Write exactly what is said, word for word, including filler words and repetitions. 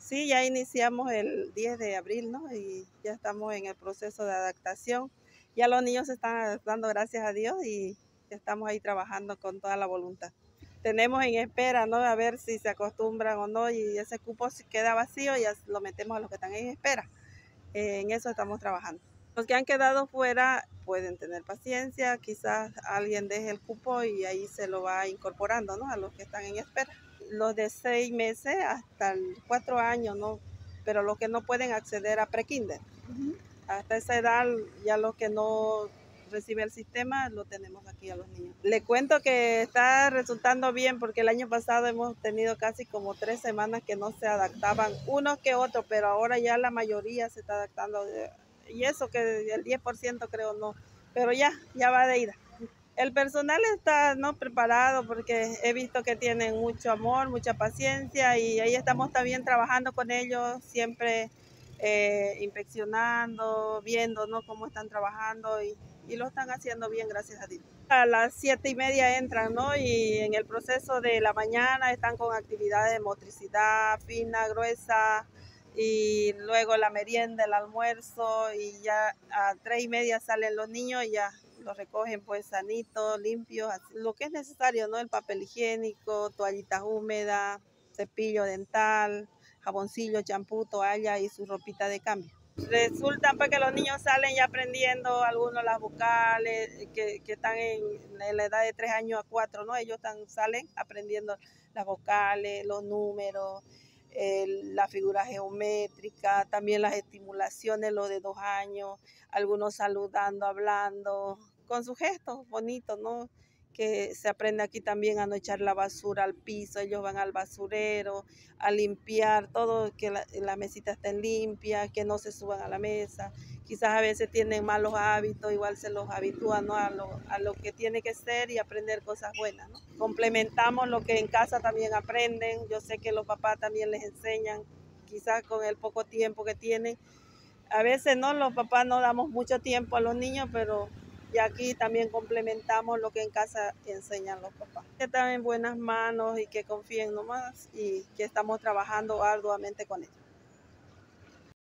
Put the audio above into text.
Sí, ya iniciamos el diez de abril, ¿no? Y ya estamos en el proceso de adaptación. Ya los niños se están adaptando, gracias a Dios, y estamos ahí trabajando con toda la voluntad. Tenemos en espera, ¿no? A ver si se acostumbran o no, y ese cupo si queda vacío, ya lo metemos a los que están en espera. Eh, en eso estamos trabajando. Los que han quedado fuera pueden tener paciencia, quizás alguien deje el cupo y ahí se lo va incorporando, ¿no? A los que están en espera. Los de seis meses hasta cuatro años, ¿no? Pero los que no pueden acceder a pre-kinder. Uh-huh. Hasta esa edad, ya los que no reciben el sistema, lo tenemos aquí a los niños. Le cuento que está resultando bien porque el año pasado hemos tenido casi como tres semanas que no se adaptaban unos que otros, pero ahora ya la mayoría se está adaptando. Y eso que el diez por ciento creo no, pero ya, ya va de ida. El personal está no preparado porque he visto que tienen mucho amor, mucha paciencia y ahí estamos también trabajando con ellos, siempre eh, inspeccionando, viendo, ¿no?, cómo están trabajando y, y lo están haciendo bien, gracias a Dios. A las siete y media entran, ¿no? Y en el proceso de la mañana están con actividades de motricidad fina, gruesa, y luego la merienda, el almuerzo, y ya a tres y media salen los niños y ya los recogen pues sanitos, limpios, así, lo que es necesario, ¿no? El papel higiénico, toallitas húmedas, cepillo dental, jaboncillo, champú, toalla y su ropita de cambio. Resulta pues que los niños salen ya aprendiendo algunos las vocales, que, que están en, en la edad de tres años a cuatro, ¿no? Ellos están, salen aprendiendo las vocales, los números, eh, la figura geométrica, también las estimulaciones, los de dos años, algunos saludando, hablando, con sus gestos bonitos, ¿no? Que se aprende aquí también a no echar la basura al piso, ellos van al basurero, a limpiar todo, que la, la mesita esté limpia, que no se suban a la mesa. Quizás a veces tienen malos hábitos, igual se los habitúa, ¿no?, a, lo, a lo que tiene que ser y aprender cosas buenas, ¿no? Complementamos lo que en casa también aprenden. Yo sé que los papás también les enseñan, quizás con el poco tiempo que tienen. A veces no, los papás no damos mucho tiempo a los niños, pero y aquí también complementamos lo que en casa enseñan los papás. Que están en buenas manos y que confíen nomás y que estamos trabajando arduamente con ellos.